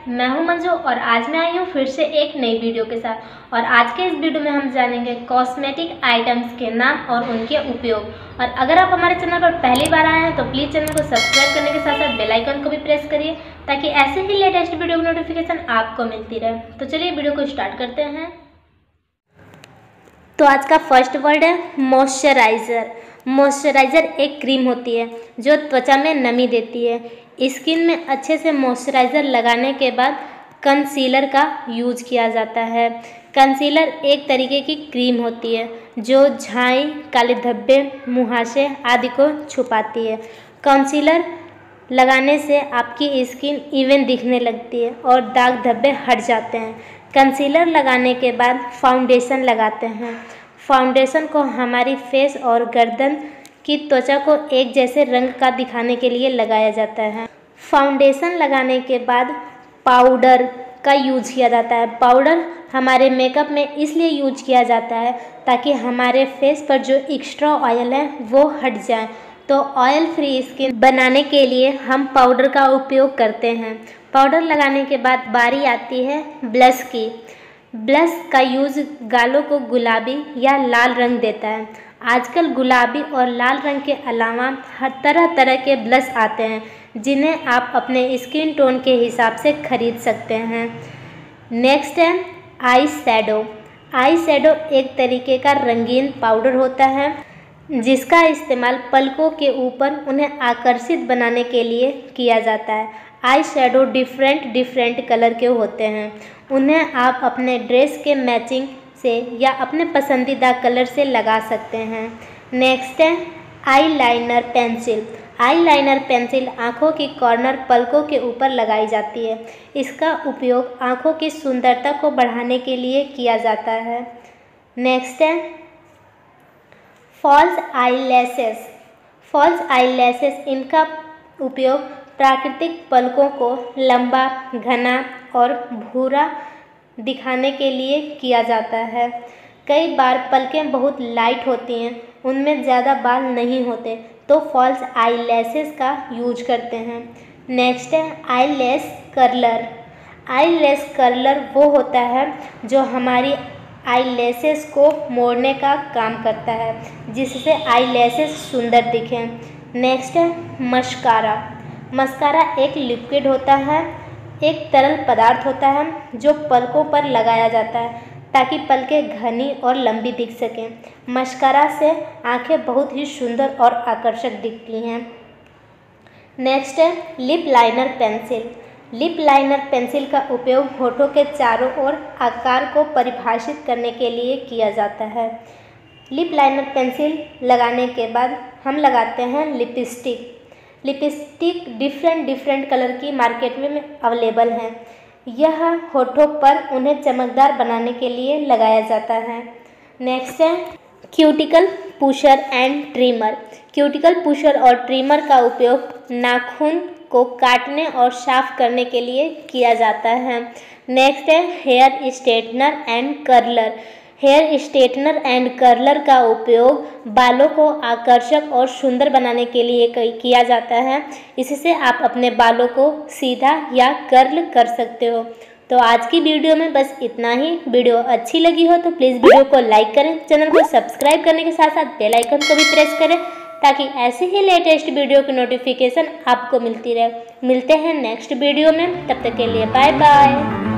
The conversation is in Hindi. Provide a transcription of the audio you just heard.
मैं हूं मंजू और आज मैं आई हूं फिर से एक नई वीडियो के साथ। और आज के इस वीडियो में हम जानेंगे कॉस्मेटिक आइटम्स के नाम और उनके उपयोग। और अगर आप हमारे चैनल पर पहली बार आए हैं तो प्लीज़ चैनल को सब्सक्राइब करने के साथ साथ बेल आइकन को भी प्रेस करिए ताकि ऐसे ही लेटेस्ट वीडियो की नोटिफिकेशन आपको मिलती रहे। तो चलिए वीडियो को स्टार्ट करते हैं। तो आज का फर्स्ट वर्ड है मॉइस्चराइज़र। मॉइस्चराइज़र एक क्रीम होती है जो त्वचा में नमी देती है। स्किन में अच्छे से मॉइस्चराइज़र लगाने के बाद कंसीलर का यूज किया जाता है। कंसीलर एक तरीके की क्रीम होती है जो झाई, काले धब्बे, मुहासे आदि को छुपाती है। कंसीलर लगाने से आपकी स्किन इवन दिखने लगती है और दाग धब्बे हट जाते हैं। कंसीलर लगाने के बाद फाउंडेशन लगाते हैं। फाउंडेशन को हमारी फेस और गर्दन की त्वचा को एक जैसे रंग का दिखाने के लिए लगाया जाता है। फाउंडेशन लगाने के बाद पाउडर का यूज किया जाता है। पाउडर हमारे मेकअप में इसलिए यूज किया जाता है ताकि हमारे फेस पर जो एक्स्ट्रा ऑयल है वो हट जाए। तो ऑयल फ्री स्किन बनाने के लिए हम पाउडर का उपयोग करते हैं। पाउडर लगाने के बाद बारी आती है ब्लश की। ब्लश का यूज़ गालों को गुलाबी या लाल रंग देता है। आजकल गुलाबी और लाल रंग के अलावा हर तरह तरह के ब्लश आते हैं जिन्हें आप अपने स्किन टोन के हिसाब से खरीद सकते हैं। नेक्स्ट है आई शैडो। आई शैडो एक तरीके का रंगीन पाउडर होता है जिसका इस्तेमाल पलकों के ऊपर उन्हें आकर्षित बनाने के लिए किया जाता है। आई शैडो डिफरेंट कलर के होते हैं। उन्हें आप अपने ड्रेस के मैचिंग से या अपने पसंदीदा कलर से लगा सकते हैं। नेक्स्ट है eyeliner pencil. Eyeliner pencil आँखों की कॉर्नर पलकों के ऊपर लगाई जाती है। इसका उपयोग आँखों की सुंदरता को बढ़ाने के लिए किया जाता है। नेक्स्ट है false eyelashes. False eyelashes इनका उपयोग प्राकृतिक पलकों को लंबा, घना और भूरा दिखाने के लिए किया जाता है। कई बार पलकें बहुत लाइट होती हैं, उनमें ज़्यादा बाल नहीं होते तो फॉल्स आई लैशेस का यूज करते हैं। नेक्स्ट है आई लैश कर्लर। आई लैश कर्लर वो होता है जो हमारी आई लैशेस को मोड़ने का काम करता है जिससे आई लैशेस सुंदर दिखें। नेक्स्ट है मस्कारा। मस्कारा एक लिक्विड होता है, एक तरल पदार्थ होता है जो पलकों पर लगाया जाता है ताकि पलकें घनी और लंबी दिख सकें। मस्कारा से आंखें बहुत ही सुंदर और आकर्षक दिखती हैं। नेक्स्ट है lip liner pencil. Lip liner pencil का उपयोग होठों के चारों ओर आकार को परिभाषित करने के लिए किया जाता है। लिप लाइनर पेंसिल लगाने के बाद हम लगाते हैं लिपस्टिक। लिपस्टिक डिफरेंट कलर की मार्केट में अवेलेबल हैं। यह होठों पर उन्हें चमकदार बनाने के लिए लगाया जाता है। नेक्स्ट है cuticle pusher and trimmer. Cuticle pusher और ट्रिमर का उपयोग नाखून को काटने और साफ करने के लिए किया जाता है। नेक्स्ट है hair straightener and curler. Hair straightener and curler का उपयोग बालों को आकर्षक और सुंदर बनाने के लिए किया जाता है। इससे आप अपने बालों को सीधा या कर्ल कर सकते हो। तो आज की वीडियो में बस इतना ही। वीडियो अच्छी लगी हो तो प्लीज़ वीडियो को लाइक करें, चैनल को सब्सक्राइब करने के साथ साथ बेल आइकन को भी प्रेस करें ताकि ऐसे ही लेटेस्ट वीडियो की नोटिफिकेशन आपको मिलती रहे। मिलते हैं नेक्स्ट वीडियो में, तब तक के लिए बाय बाय।